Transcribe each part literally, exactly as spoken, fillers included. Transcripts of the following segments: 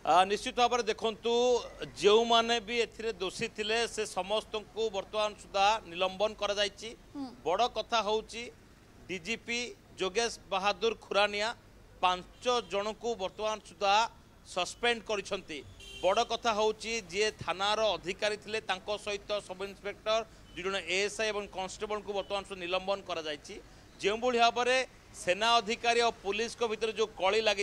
निश्चित भाव में देखु जो माने भी एथिरे दोषी थिले से समस्त को वर्तमान सुधा निलंबन करा जायछि। बड़ कथा होउछि डीजीपी जोगेश बहादुर खुरानिया पांच जन को वर्तमान सुधा सस्पेंड करिसंती। बड़ कथा होउछि जे थानार अधिकारी थिले तांको सहित सब इन्स्पेक्टर दुई जन एएसआई और कांस्टेबल को वर्तमान सुधा निलंबन करा जायछि। जो भाव में सेना अधिकारी और पुलिस को भीतर जो कली लगी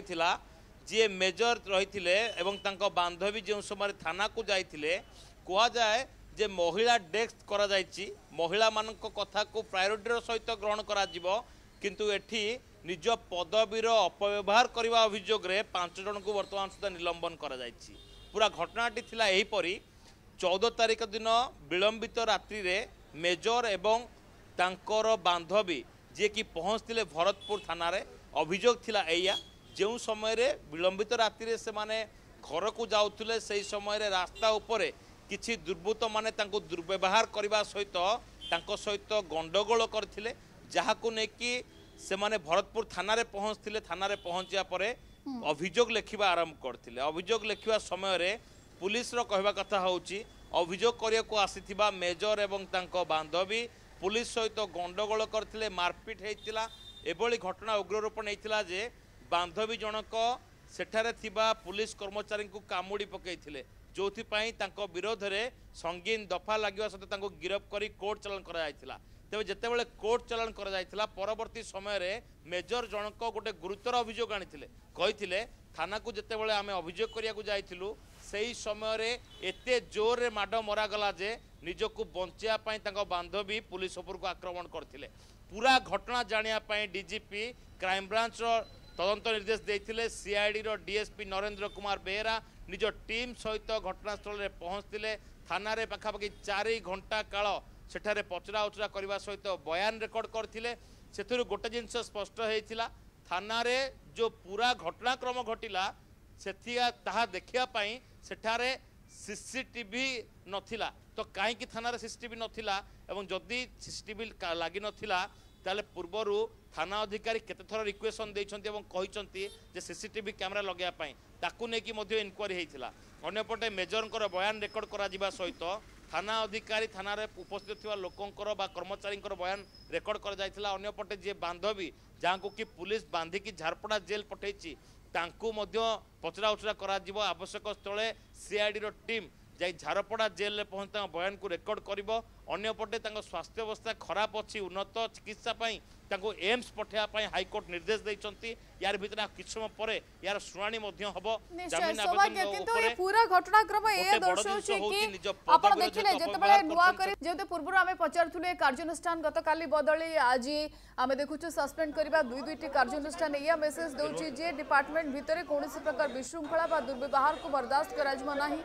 जी मेजर रही एवं तांको बांधवी जो समय थाना को जाइए कह जाए जे महिला डेस्क करा जायछि। महिला मानक कथा को प्रायोरिटी सहित ग्रहण करा जिवो किंतु एठी निज पदवीर अपव्यवहार करने अभियोग रे पांच जन को वर्तमान सुधा निलंबन करा जायछि। पूरा घटनाटी थिला एहीपरि चौदह तारिख दिन विलंबित रात्रि रे मेजर एवं तांकर बांधवी जे कि पहुँचते भरतपुर थाना रे अभियोग थिला एया जो समय रे विलंबित राति रे से माने घर को जाउथुले से समय रे रास्ता उपरे किछि दुर्बृत्त माने तांको दुर्व्यवहार करबा सहित तांको सहित गंडगोल करथिले जहाको ने कि से माने भरतपुर थाना रे पहुँचथिले। थाना रे पहुँचिया परे अभियोग लेखिबा आरंभ करथिले। अभियोग लेखिबा समय रे पुलिस रो कहबा कथा होउची अभियोग करिया को आसीथिबा मेजर एवं तांको बांधवी पुलिस सहित गंडगोल करथिले मारपीट हेतिला। एभली घटना उग्र रूप नैथिला जे बांधवी जनक सेठारे थिबा पुलिस कर्मचारी को कामुड़ी पकईथिले जो विरोध में संगीन दफा लगे सहित गिरफ कर कोर्ट चलाण करा तेज जितेबाला कोर्ट चलाण करा परवर्ती समय रे मेजर जनक गोटे गुरुतर अभियोग आनी कही थाना को जितेबाला आम अभियोग करने से समय रे एते जोर रे माड मरागला जे निजक बचापी बांधवी पुलिस उपर को आक्रमण करते। पूरा घटना जानापी डीजीपी क्राइमब्रांच तदंत निर्देश देते सीआईडी रो डीएसपी नरेंद्र कुमार बेहेरा निज टीम सहित घटनास्थल में पहुँचते। थाना रे पाखापाखि चार घंटा काल सेठारे पचरा उचरा करने सहित बयान रेकर्ड करते। से गोटे जिनस स्पष्ट होता थाना रे जो पूरा घटनाक्रम घटिला से देखापी सेठारे सीसीटीवी नथिला तो कहीं थाना रे सीसीटीवी नथिला एवं जदि सीसीटीवी लगी नथिला ताले पूर्वर थाना अधिकारी केते थर रिक्वेशन देइछन्ती एवं कहिछन्ती जे सीसीटीवी कैमरा लगाया ताकू नेकी मध्य इनक्वारी हेइथिला। अन्यपटे मेजरंकर बयान रेकर्ड करा जिबा सहित थाना अधिकारी थाना रे उपस्थित थिबा लोकंकर बा कर्मचारींकर बयान रेकर्ड करा जाइथिला। अन्यपटे जे बांधवी जाहाको कि पुलिस बांधिकी झारपड़ा जेल पठेइछि तांकू मध्य पचरा उचरा करा जिवो। आवश्यक स्थले सीआईडी रो टीम जाई झारपड़ा जेल में पहुँच बयान को रेकर्ड करिवो। अन्यपटे स्वास्थ्य अवस्था खराब अच्छी उन्नत चिकित्सा पाई तांको एम्स पठाइबा हाईकोर्ट निर्देश देइछन्ती। यार भीतर किछ समय परे यार सुनानी मध्य हबो। जमीन आवेदन किंतु ये पूरा घटनाक्रम ए दर्शाउछि कि आपण देखिले जेतेबेले नुवा करी जेते पूर्व आमे पचारथुले कार्यानुष्ठान गतकाली बदली आज आमे देखुछु सस्पेंड करबा दुई दुईटी कार्यानुष्ठान या मेसेज दउछि जे डिपार्टमेंट भितरे कोनोसी प्रकार विशृंखला बा दुर्व्यवहार को बर्दाश्त कराजमा नाही।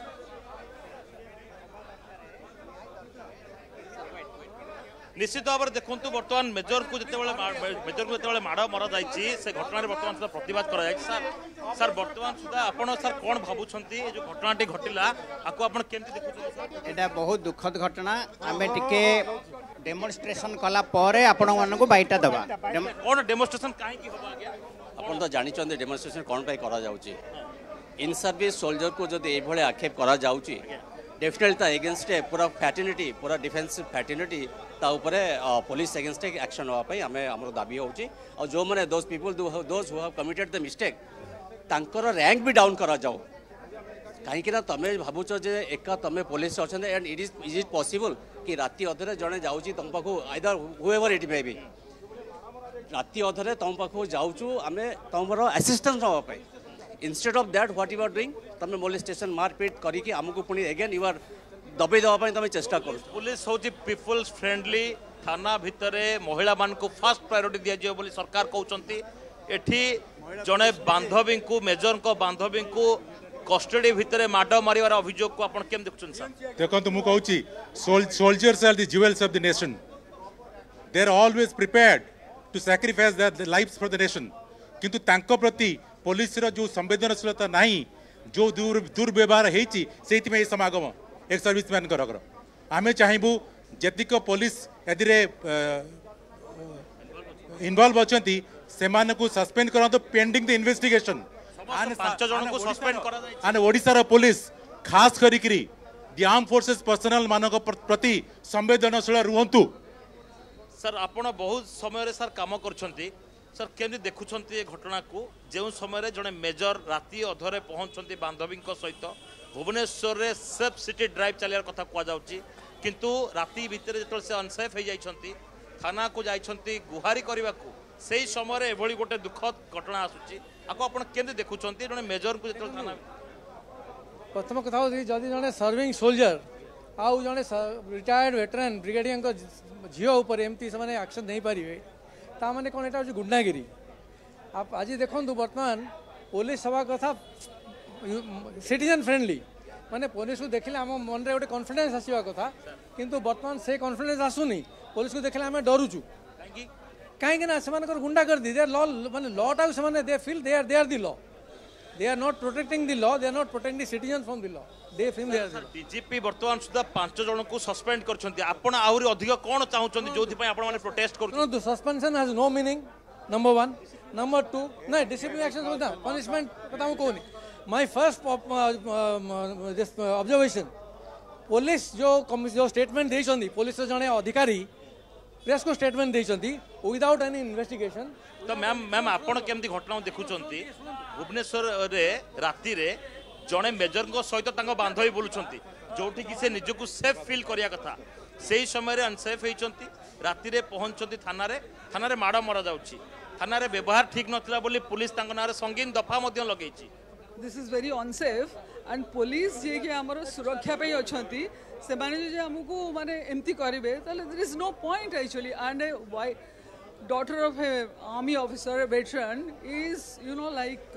निश्चित भाव में देखु बर्तमान मेजर को जिते मेजर को जिते माड़ मरा जाइए से घटना बर्तमान सुधा प्रतिवाद कर सर सर बर्तमान सुधा आपड़ सर कौन भावुंट जो घटनाटी घटला आपको आप देखते बहुत दुखद घटना आम टे डेमोन्स्ट्रेशन कला आपण मानक बाईटा दबा कौन डेमोन्स्ट्रेशन कहीं आप तो जानते डेमोन्स्ट्रेशन कौन करा जाउची इन सर्विस सोल्जर को जब ये आक्षेप करा जाउची डेफिनेटली ता एगेंस्ट पूरा फैटिनिटी पूरा डिफेंसिव फैटिनिटी ता ऊपर पुलिस एगेंस्ट एक्शन होगापी आम आम दाबी होची और जो मैंने those people those who have committed the mistake तांकर रैंक भी डाउन करा जाओ कहीं तमें भावुच जे एका तमें पुलिस अच्छा and it is is it possible कि राति अधरे जड़े जाऊँगी तुम पाखु either however it may be राति अधरे तुम पाखु जाऊँ आम तुम असिस्टेंस नापी instead of that what you are doing तमें मोलेस्टेशन मारपीट करके आमको पुणी एगेन यू आर दबे देवाई तुम चेष्टा कर। पुलिस हूँ पीपुल्स फ्रेंडली थाना भितर महिला मान को फास्ट प्रायोरिटी दि जाए बोली सरकार कहते एठी जड़े बांधवी को मेजर को बांधवी को कस्टडी भितर माड मारिवार अभियोग को आपण केम देखुछन सर देखो मु कहूची soldiers are the jewels of the nation they are always prepared to sacrifice their lives for the nation किंतु तांको प्रति पुलिस रो जो संवेदनशीलता नहीं जो दूर दुर्व्यवहार होती से समागम एक सर्विसमैन आमे चाहबू जतिक पुलिस एदिरे इनवॉल्व अच्छा से सस्पेंड करा पेंडिंग द इन्वेस्टिगेशन पांच जन को सस्पेंड करा जाय आने ओडिसा पुलिस खास करी दि आर्म फोर्सेस पर्सनल मानक प्रति संवेदनशील रुहंतु। सर आपण बहुत समय सर काम करछंती सर केमि देखुछंती ए घटना को जो समय जड़े मेजर राति अधरे पहुंचती बांधवी सहित भुवनेश्वर रे सेफ सिटी ड्राइव चलियार कथा कह जाउची किंतु राति भितर जो से अनसेफ हो जाइछंती थाना को जाइछंती गुहारी करने को सही समय एभली गोटे दुखद घटना आसूची आपको आपण केमि देखुछंती जड़े मेजर को जो थाना प्रथम कथा होची जदि जड़े सर्विंग सोल्जर आउ जड़े रिटायर्ड वेटरान ब्रिगेडियर झील उपर एमती से एक्शन नहीं पारे ताने कौन यहाँ हूँ गुंडागिरी। आप आज देखो बर्तमान पुलिस हवा कथा सिटीजन फ्रेंडली माने पुलिस को देखले आम मन रे गोटे कॉन्फिडेंस आसवा कथा किंतु बर्तमान से कॉन्फिडेंस आसुनी पुलिस को देखले आम डरुचु कहीं से गुंडा कर दी दे लॉ माने लॉ टाउ से they feel they are they are the law they are not protecting the law they are not protecting the citizen from the law they feel they are DGP वर्तमान सुधा पांच जन को suspend करछंती आपण आउरी अधिक कोन चाहुचंती जोथि पय आपण माने प्रोटेस्ट करू no suspension has no meaning number one number two नहीं डिसिप्लिन एक्शन होता पनिशमेंट पता हूं कोनी my first this observation police जो जो स्टेटमेंट देछंती पुलिस जने अधिकारी प्रेस को स्टेटमेंट देछंती विदाउट एनी इन्वेस्टिगेशन तो मैम मैम आपण केमती घटना देखुचंती भुवनेश्वर रे राति रे जड़े मेजर सहित बांधवी बोलुंट जोटि कि से निजक सेफ फिल करिया कथा से समय अनसेफ होती राति पहुंचती थाना थाना माड़ मरा जाउची थाना व्यवहार ठीक नथिला बोली पुलिस ना संगीन दफा लगे this is very unsafe and police जे कि हमर सुरक्षा पे अछंती से माने जे हमकु माने एम्ति करिवे ताले there is no point actually and why daughter of a army officer a veteran is you know like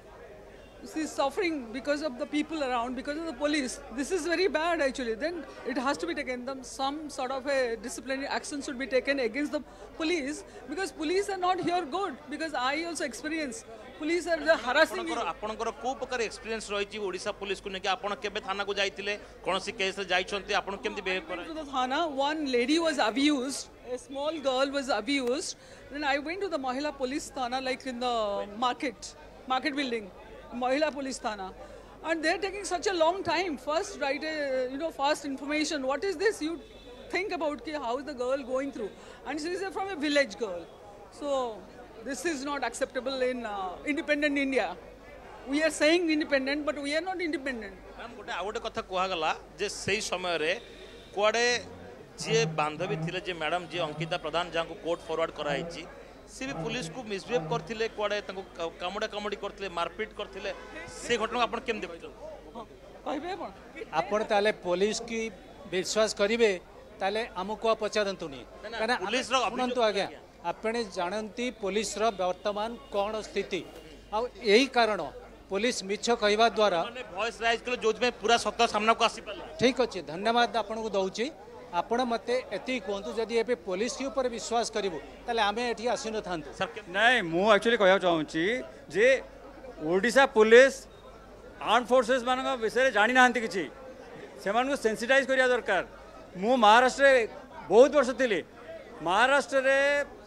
she's suffering because of the people around because of the police. This is very bad actually. Then it has to be taken them some sort of a disciplinary action should be taken against the police because police are not here good because I also experience police are the harassing you. आपनकर को प्रकार experience रही Odisha police को नेके आपण केबे थाना को जाइतिले कोनसी केस रे जाइछंती आपण केमति बिहेव करे to the thana one lady was abused a small girl was abused then I went to the Mahila police thana like in the market market building Mahila police thana and they're taking such a long time first write a you know fast information what is this you think about ki how is the girl going through and she is from a village girl so this is not acceptable in uh, independent India we are saying independent but we are not independent ma'am गोटे आ गोटे कथा कहा गला जे सही समय रे कुआडे जे बांधवी थिले जे मैडम जे अंकिता प्रधान जहाँ को कोर्ट फॉरवर्ड कराई सी भी पुलिस को मिसबिहेव करथिले कुआडे तंको कामडा कामडी करथिले मारपीट करथिले से घटना आपण केम देखियो कहबे आपण आपण ताले पुलिस की विश्वास करिवे ताले हमको पचारंतुनी कारण पुलिस रो सुनंतु आज्ञा आपने जानती पुलिस रो वर्तमान कौन स्थिति आ यही कारण पुलिस मिछ कहवा द्वारा माने वॉइस राइज कले जोज में पूरा सत्य सामना को आसी पाला ठीक अछि धन्यवाद आपन को दउची आपण मते एति कोंतु जदि एबे पुलिस के ऊपर विश्वास करिवो ताले आमे एठी आसी न थांतु नहीं मु एक्चुअली कहया चाहूची जे ओडिशा पुलिस आर्म फोर्सेस मान विषय जानी नांती किछि से मान को सेंसिटाइज करिया दरकार मु महाराष्ट्र रे बहुत वर्ष थिली महाराष्ट्र रे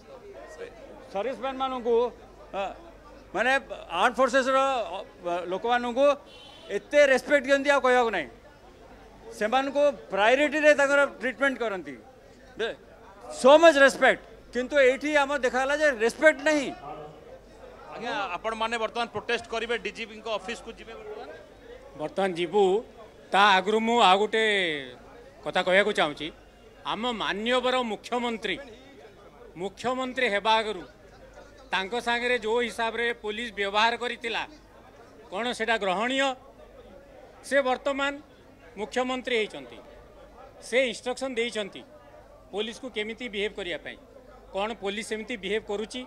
सर्विसमैन मान को माने आर्म फोर्सेस लोक मान को एते रेस्पेक्ट दियंती आ कहया नहीं से मान को प्रायोरिटी रे तकर ट्रीटमेंट करंती सो मच रेस्पेक्ट किंतु एठी हम देखाला जे रेस्पेक्ट नहीं आज्ञा आपण माने वर्तमान प्रोटेस्ट करिवे डीजीपी को ऑफिस को जिवे वर्तमान वर्तमान जीवु ता आगरु मु आ गोटे कथा कहया को चाहूची आम मान्यवर मुख्यमंत्री मुख्यमंत्री हेबा आगरु तांको सांगरे जो हिसाब रे पुलिस व्यवहार करितिला कोन सेटा ग्रहणीय से वर्तमान मुख्यमंत्री होइचंती से इंस्ट्रक्शन देइचंती पुलिस को केमिति बिहेव करिया पई कोन पुलिस एमिति बिहेव करूची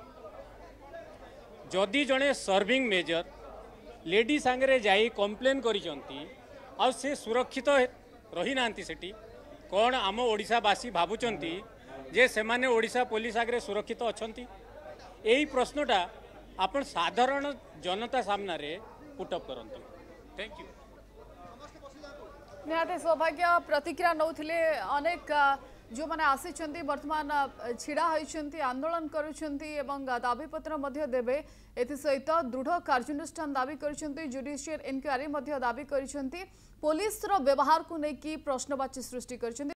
जदि जड़े सर्विंग मेजर लेडी सांगरे जाई कंप्लेन करिचंती आ से सुरक्षित रही नांती सेठी कोन आम ओडिशावासी भाबुचंती जे सेमाने ओडिशा पुलिस आगरे सुरक्षित अछंती यही प्रश्नटा आपण साधारण जनता सामना रे पुटअप करंतु थैंक यू निहाते सौभाग्य प्रतिक्रिया नौथिले अनेक जो मैंने आसी बर्तमान छिड़ा होती आंदोलन करुँच दाबीपत्र देवे एसहित दृढ़ कार्यानुष्ठान दाबी कर जुडिशियल इनक्वारी दाबी कर पुलिस व्यवहार को लेकिन प्रश्नवाची सृष्टि कर।